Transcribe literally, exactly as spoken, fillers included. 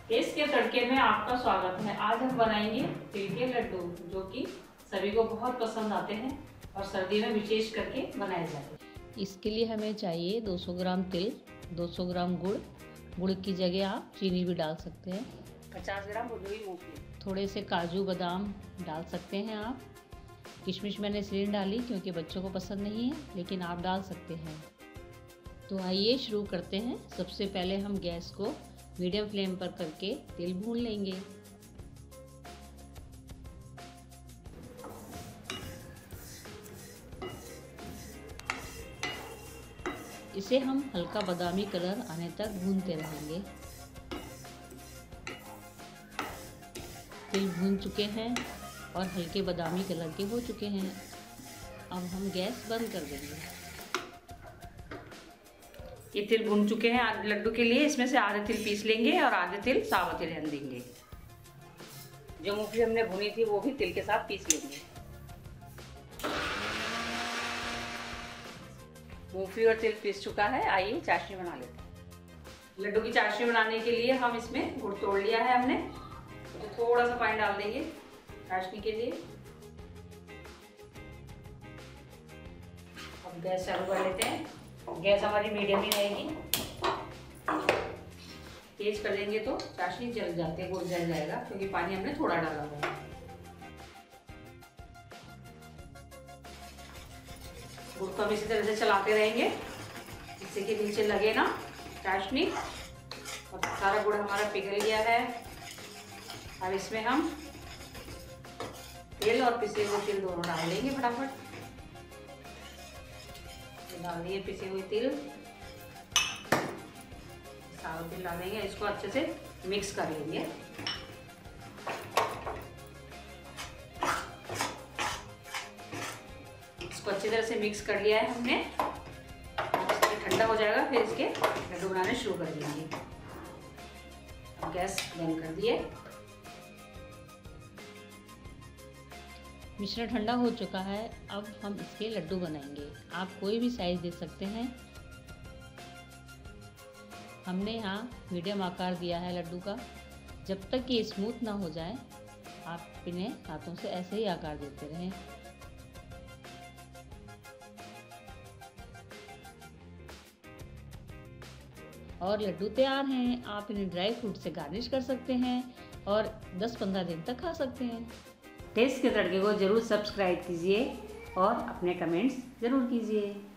Test के तड़के में आपका स्वागत है। आज हम बनाएंगे तिल के लड्डू, जो कि सभी को बहुत पसंद आते हैं और सर्दी में विशेष करके बनाए जाते हैं। इसके लिए हमें चाहिए दो सौ ग्राम तिल, दो सौ ग्राम गुड़। गुड़ की जगह आप चीनी भी डाल सकते हैं। पचास ग्राम भुनी हुई मूंगफली, थोड़े से काजू बादाम डाल सकते हैं आप। किशमिश मैंने इसलिए डाली क्योंकि बच्चों को पसंद नहीं है, लेकिन आप डाल सकते हैं। तो आइए शुरू करते हैं। सबसे पहले हम गैस को मीडियम फ्लेम पर करके तिल भून लेंगे। इसे हम हल्का बादामी कलर आने तक भूनते रहेंगे। तिल भून चुके हैं और हल्के बादामी कलर के हो चुके हैं। अब हम गैस बंद कर देंगे। ये तिल भून चुके हैं लड्डू के लिए। इसमें से आधे तिल पीस लेंगे और आधे तिल साबुत ही रहने देंगे। जो मूंगफली हमने भुनी थी वो भी तिल के साथ पीस लेंगे। मूंगफली और तिल पीस चुका है। आइए चाशनी बना लेते हैं। लड्डू की चाशनी बनाने के लिए हम इसमें गुड़ तोड़ लिया है हमने, तो थोड़ा सा पानी डाल देंगे चाशनी के लिए। अब गैस चालू कर लेते हैं। गैस हमारी मीडियम ही रहेगी। तेज कर देंगे तो चाशनी जल जाती है, गुड़ जल जाएगा, क्योंकि पानी हमने थोड़ा डाला हुआ है। गुड़ को हम इसी तरह से चलाते रहेंगे, जिससे कि नीचे लगे ना चाशनी। और सारा गुड़ हमारा पिघल गया है। अब इसमें हम तेल और पिसे हुए तिल दोनों डाल देंगे फटाफट। डाल दिए पिसे हुए तिल, साबुत तिल डाल देंगे। इसको अच्छे से मिक्स कर लेंगे। इसको अच्छी तरह से मिक्स कर लिया है हमने। ठंडा हो जाएगा फिर इसके लड्डू बनाने शुरू कर देंगे। अब गैस बंद कर दिए। मिश्रण ठंडा हो चुका है। अब हम इसके लड्डू बनाएंगे। आप कोई भी साइज दे सकते हैं। हमने यहाँ मीडियम आकार दिया है लड्डू का। जब तक ये स्मूथ ना हो जाए, आप इन्हें हाथों से ऐसे ही आकार देते रहें। और लड्डू तैयार हैं। आप इन्हें ड्राई फ्रूट से गार्निश कर सकते हैं और दस पंद्रह दिन तक खा सकते हैं। टेस्ट के तड़के को जरूर सब्सक्राइब कीजिए और अपने कमेंट्स ज़रूर कीजिए।